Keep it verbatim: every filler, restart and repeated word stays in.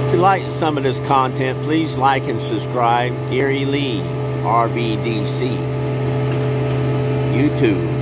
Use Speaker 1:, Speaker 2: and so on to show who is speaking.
Speaker 1: If you like some of this content, please like and subscribe. Gary Lee R B D C. YouTube.